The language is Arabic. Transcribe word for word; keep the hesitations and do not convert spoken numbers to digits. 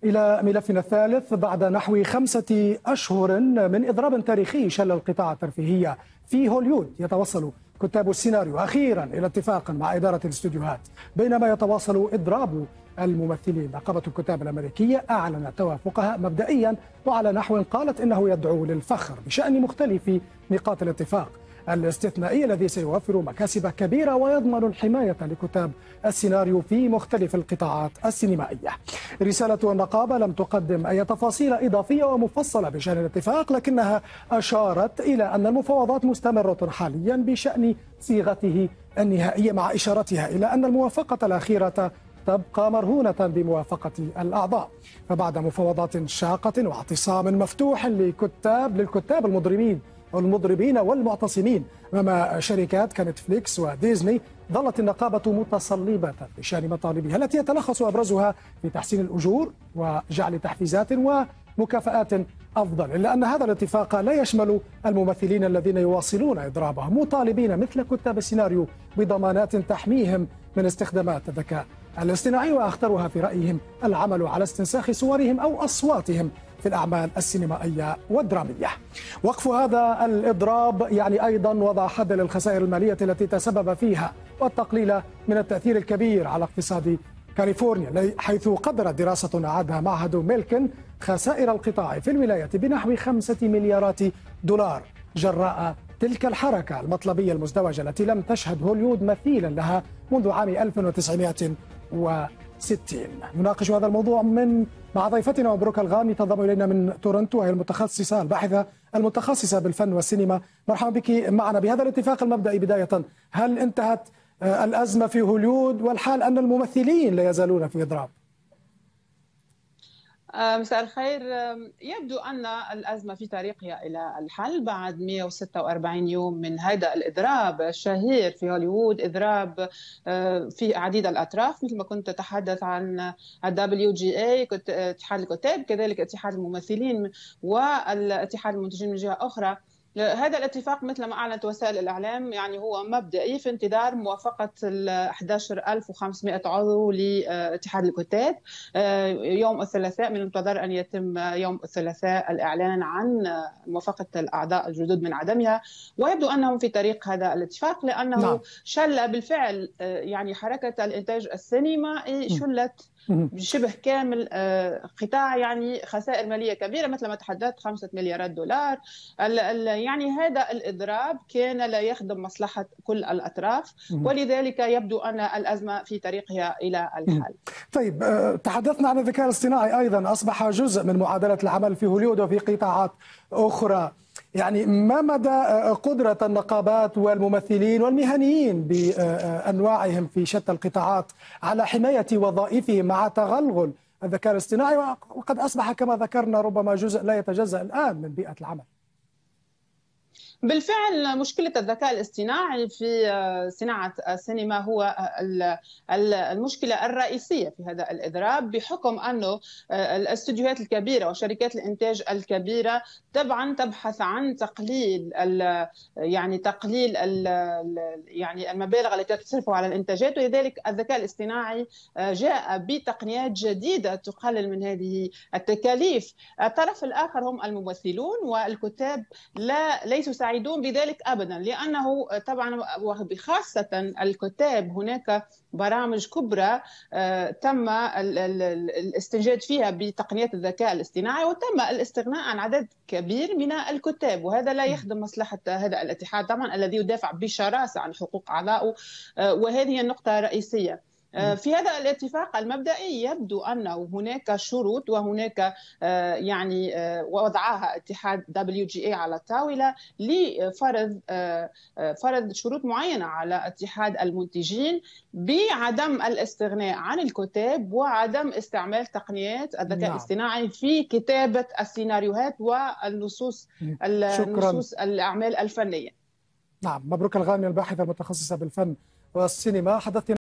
إلى ملفنا الثالث. بعد نحو خمسة أشهر من إضراب تاريخي شل القطاع الترفيهي في هوليوود، يتوصل كتاب السيناريو أخيرا إلى اتفاق مع إدارة الاستوديوهات. بينما يتواصل إضراب الممثلين، نقابة الكتاب الأمريكية أعلنت توافقها مبدئيا وعلى نحو قالت إنه يدعو للفخر بشأن مختلف نقاط الاتفاق الاستثنائي الذي سيوفر مكاسب كبيرة ويضمن الحماية لكتاب السيناريو في مختلف القطاعات السينمائية. رسالة النقابة لم تقدم أي تفاصيل إضافية ومفصلة بشأن الاتفاق، لكنها أشارت إلى أن المفاوضات مستمرة حاليا بشأن صيغته النهائية، مع إشارتها إلى أن الموافقة الأخيرة تبقى مرهونة بموافقة الأعضاء. فبعد مفاوضات شاقة واعتصام مفتوح للكتاب للكتاب المضربين المضربين والمعتصمين أمام شركات كنتفليكس وديزني، ظلت النقابة متصلبة بشأن مطالبها التي يتلخص أبرزها في تحسين الأجور وجعل تحفيزات ومكافآت أفضل، إلا أن هذا الاتفاق لا يشمل الممثلين الذين يواصلون إضرابهم، مطالبين مثل كتاب السيناريو بضمانات تحميهم من استخدامات الذكاء الاصطناعي، وأخطرها في رأيهم العمل على استنساخ صورهم أو أصواتهم في الأعمال السينمائية والدرامية. وقف هذا الإضراب يعني أيضا وضع حد للخسائر المالية التي تسبب فيها، والتقليل من التأثير الكبير على اقتصاد كاليفورنيا، حيث قدرت دراسة أعادها معهد ميلكن خسائر القطاع في الولاية بنحو خمسة مليارات دولار جراء تلك الحركة المطلبية المزدوجة التي لم تشهد هوليوود مثيلا لها منذ عام ألف وتسعمائة وستين. نناقش هذا الموضوع من مع ضيفتنا مبروك الغامي، تنضم الينا من تورنتو، وهي المتخصصه الباحثه المتخصصه بالفن والسينما. مرحبا بك معنا. بهذا الاتفاق المبدئي بدايه، هل انتهت الازمه في هوليوود والحال ان الممثلين لا يزالون في اضراب؟ مساء الخير. يبدو أن الأزمة في طريقها إلى الحل بعد مئة وستة وأربعين يوم من هذا الإضراب الشهير في هوليوود، إضراب في عديد الأطراف مثل ما كنت تتحدث عن الدبليو جي اي اتحاد الكتاب، كذلك اتحاد الممثلين والاتحاد المنتجين من جهة أخرى. هذا الاتفاق مثل ما أعلنت وسائل الإعلام يعني هو مبدئي في انتظار موافقة ال أحد عشر ألف وخمسمائة عضو لاتحاد الكتاب. يوم الثلاثاء من المنتظر أن يتم يوم الثلاثاء الإعلان عن موافقة الأعضاء الجدد من عدمها، ويبدو أنهم في طريق هذا الاتفاق لأنه نعم. شل بالفعل يعني حركة الإنتاج السينمائي، شلت بشبه كامل قطاع يعني خسائر مالية كبيرة مثل ما تحدثت خمسة مليارات دولار. يعني هذا الإضراب كان لا يخدم مصلحة كل الأطراف، ولذلك يبدو أن الأزمة في طريقها إلى الحل. طيب، تحدثنا عن الذكاء الاصطناعي، أيضا أصبح جزء من معادلة العمل في هوليوود وفي قطاعات أخرى. يعني ما مدى قدرة النقابات والممثلين والمهنيين بأنواعهم في شتى القطاعات على حماية وظائفهم مع تغلغل الذكاء الاصطناعي، وقد أصبح كما ذكرنا ربما جزء لا يتجزأ الآن من بيئة العمل؟ بالفعل مشكلة الذكاء الاصطناعي في صناعة السينما هو المشكلة الرئيسية في هذا الإضراب، بحكم أنه الاستوديوهات الكبيرة وشركات الإنتاج الكبيرة طبعا تبحث عن تقليل يعني تقليل يعني المبالغ التي تصرف على الإنتاجات، ولذلك الذكاء الاصطناعي جاء بتقنيات جديدة تقلل من هذه التكاليف. الطرف الآخر هم الممثلون والكتاب، لا ليسوا سعيدون بذلك أبدا، لأنه طبعا وبخاصة الكتاب هناك برامج كبرى تم الاستنجاد فيها بتقنيات الذكاء الاصطناعي، وتم الاستغناء عن عدد كبير من الكتاب، وهذا لا يخدم مصلحة هذا الاتحاد طبعا الذي يدافع بشراسة عن حقوق أعضائه، وهذه النقطة رئيسية. في هذا الاتفاق المبدئي يبدو أنه هناك شروط، وهناك يعني وضعها اتحاد دبليو جي اي على الطاولة لفرض فرض شروط معينة على اتحاد المنتجين بعدم الاستغناء عن الكتاب وعدم استعمال تقنيات الذكاء الاصطناعي في كتابة السيناريوهات والنصوص النصوص الأعمال الفنية. نعم، مبروك الغامي، الباحثة المتخصصة بالفن والسينما، حدثت